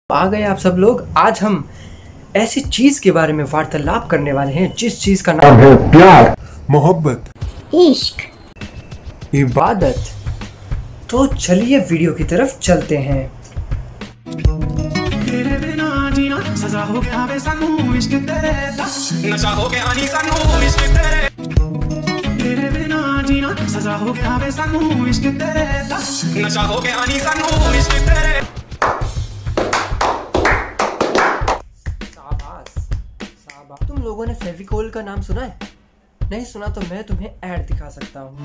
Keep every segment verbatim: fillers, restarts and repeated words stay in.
आ गए आप सब लोग। आज हम ऐसी चीज के बारे में वार्तालाप करने वाले हैं जिस चीज का नाम है प्यार, मोहब्बत, इश्क, इबादत। तो चलिए वीडियो की तरफ चलते हैं। तेरे बिना जीना सजा हो गया वे सानू इश्क तेरे दा, नशा हो गया नी सानू इश्क तेरे। तेरे बिना जीना सजा हो गया वे सानू इश्क तेरे दा, नशा हो गया नी सानू इश्क तेरे। तुम लोगों ने फेविकोल का नाम सुना है? नहीं सुना तो मैं तुम्हें ऐड दिखा सकता हूँ।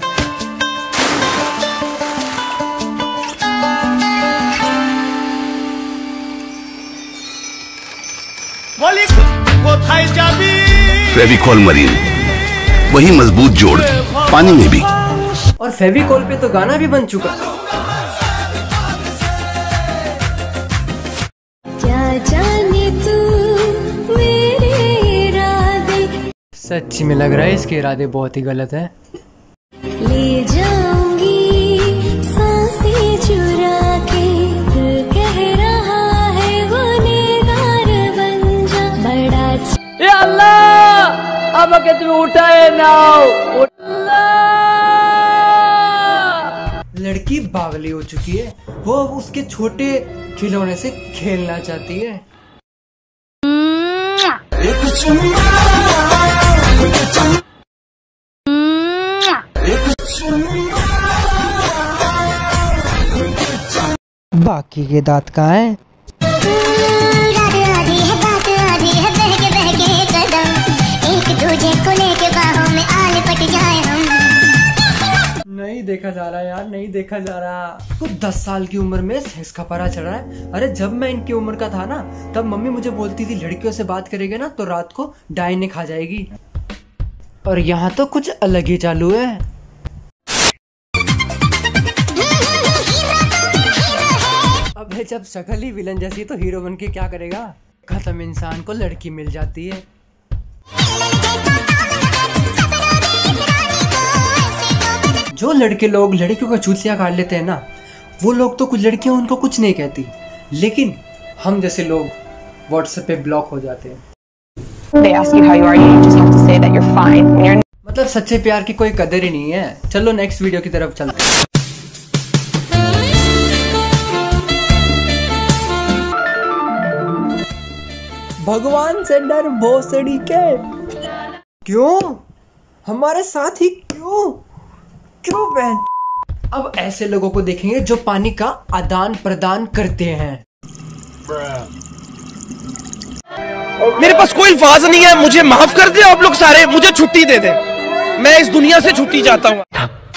फेविकोल मरीन, वही मजबूत जोड़ पानी में भी। और फेविकोल पे तो गाना भी बन चुका। क्या जाने तू सच्ची में लग रहा है इसके इरादे बहुत ही गलत है। ले जाऊंगी सांसें चुरा के, दिल कह रहा है वो नेगार बन जा बड़ा। ए अल्लाह, अब के तुम्हें उठाए ना। लड़की बावली हो चुकी है, वो अब उसके छोटे खिलौने से खेलना चाहती है। बाकी के दांत कहाँ हैं? नहीं देखा जा रहा यार, नहीं देखा जा रहा। तो दस साल की उम्र में सेक्स का परा चढ़ रहा है। अरे जब मैं इनकी उम्र का था ना, तब मम्मी मुझे बोलती थी लड़कियों से बात करेगे ना तो रात को डायने खा जाएगी। और यहाँ तो कुछ अलग ही चालू है। अब जब शक्ल ही विलन जैसी तो हीरो बन के क्या करेगा? खत्म इंसान को लड़की मिल जाती है। जो लड़के लोग लड़कियों का चूतिया काट लेते हैं ना, वो लोग तो कुछ लड़कियां उनको कुछ नहीं कहती, लेकिन हम जैसे लोग व्हाट्सएप पे ब्लॉक हो जाते हैं। They ask you how you are, you just have to say that you're fine when you're... मतलब सच्चे प्यार की कोई कदर ही नहीं है। चलो नेक्स्ट वीडियो की तरफ चलते हैं। भगवान से डर भोसड़ी के। क्यों? हमारे साथ ही क्यों? क्यों बहन? अब ऐसे लोगों को देखेंगे जो पानी का आदान प्रदान करते हैं। मेरे पास कोई अल्फाज नहीं है, मुझे माफ कर दे आप लोग सारे, मुझे छुट्टी दे दे, मैं इस दुनिया से छुट्टी चाहता हूँ।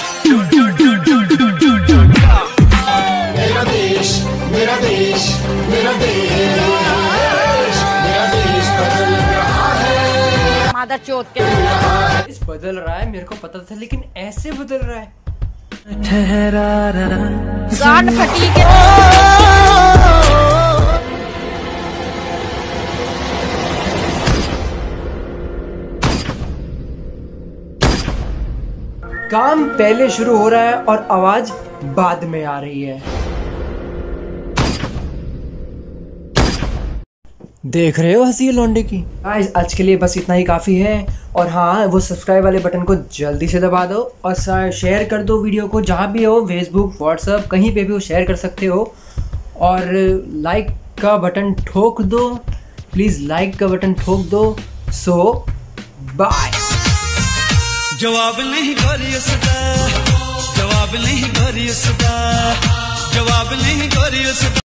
मेरा देश, मेरा देश, मेरा देश, मेरा देश बदल रहा है। मादर चोद के इस बदल रहा है, मेरे को पता था, लेकिन ऐसे बदल रहा है। ठहरा गांड फटी के। काम पहले शुरू हो रहा है और आवाज बाद में आ रही है। देख रहे हो हंसी लौंडे की। आज आज के लिए बस इतना ही काफ़ी है। और हाँ, वो सब्सक्राइब वाले बटन को जल्दी से दबा दो और शेयर कर दो वीडियो को, जहाँ भी हो, फेसबुक, व्हाट्सएप, कहीं पे भी वो शेयर कर सकते हो। और लाइक का बटन ठोक दो, प्लीज़ लाइक का बटन ठोक दो। So bye. जवाब नहीं गोरी उसका, जवाब नहीं गोरी उसका, जवाब नहीं गोरी उसका।